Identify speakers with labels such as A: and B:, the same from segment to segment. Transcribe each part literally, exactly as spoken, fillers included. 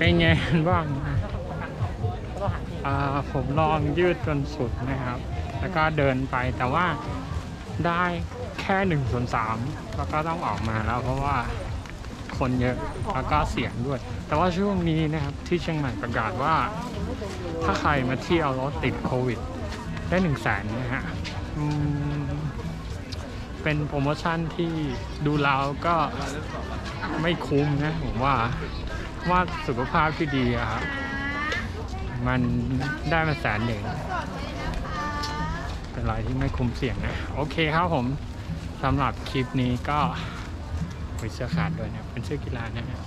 A: เป็นไงบ้างผมลองยืดจนสุดนะครับแล้วก็เดินไปแต่ว่าได้แค่หนึ่งส่วนสามแล้วก็ต้องออกมาแล้วเพราะว่าคนเยอะแล้วก็เสี่ยงด้วยแต่ว่าช่วงนี้นะครับที่เชียงใหม่ประกาศว่าถ้าใครมาเที่ยวแล้วติดโควิดได้หนึ่งแสนนะฮะเป็นโปรโมชั่นที่ดูแล้วก็ไม่คุ้มนะผมว่าว่าสุขภาพที่ดีอะครับมันได้มาแสนหนึ่งเป็นอะไรที่ไม่คุ้มเสี่ยงนะโอเคครับผมสำหรับคลิปนี้ก็มีเสื้อขาดด้วยนะเป็นเสื้อกีฬานะฮะ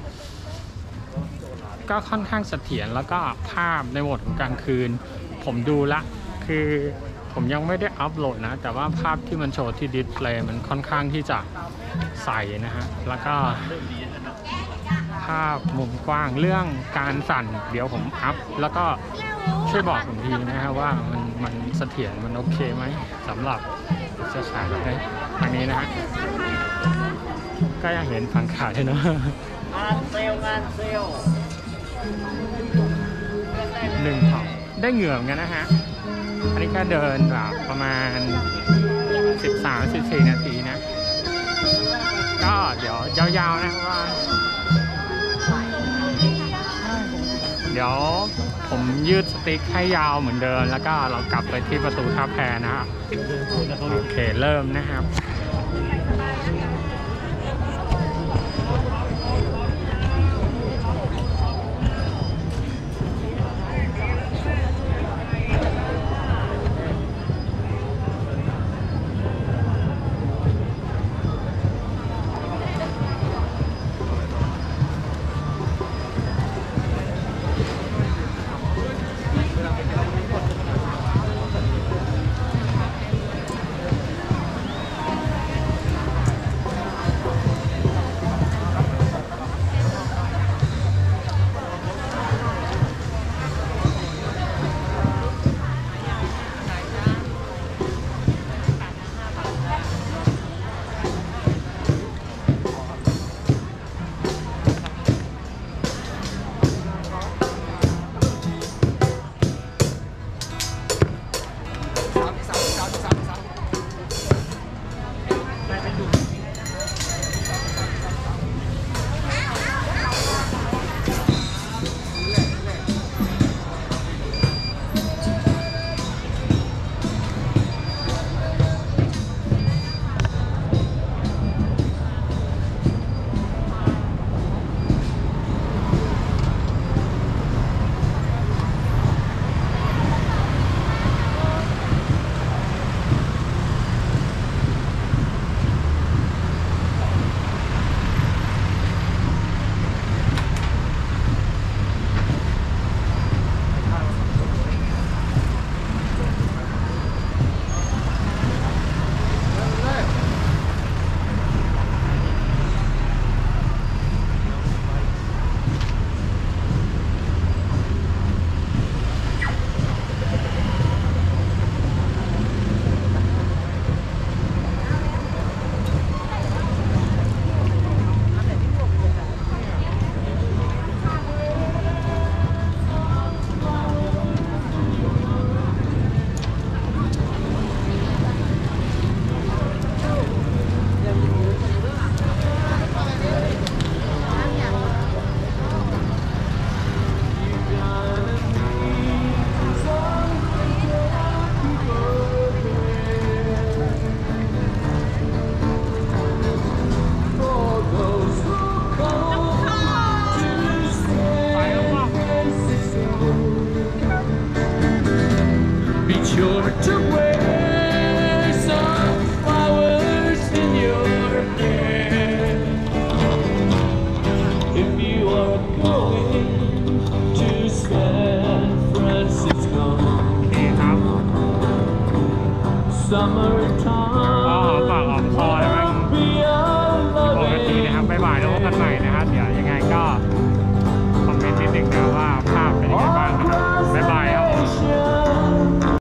A: ก็ค่อนข้างเสถียรแล้วก็ภาพในโหมดของกลางคืนผมดูละคือผมยังไม่ได้อัปโหลดนะแต่ว่าภาพที่มันโชว์ที่ดิสเพลย์มันค่อนข้างที่จะใสนะฮะแล้วก็ภาพมุมกว้างเรื่องการสั่นเดี๋ยวผมอัพแล้วก็ช่วยบอกผมทีนะฮะว่ามันมันเสถียรมันโอเคไหมสำหรับเสื้อขาดแบบนี้อันนี้นะฮะก็ยังเห็นฝั่งขาด้วยเนาะงานเซลงานเซลหนึ่งของได้เหงื่อเหมือนกันนะฮะอันนี้แค่เดินแบบประมาณ สิบสามถึงสิบสี่ นาทีนะก็เดี๋ยวยาวๆนะว่าเดี๋ยวผมยืดสติ๊กให้ยาวเหมือนเดิมแล้วก็เรากลับไปที่ประตูท่าแพนะครับโอเคเริ่มนะครับอ๋อปากออกคอแล้วมั้งปกตินะครับบ๊ายบายแล้วพบกันใหม่นะครับเดี๋ยวยังไงก็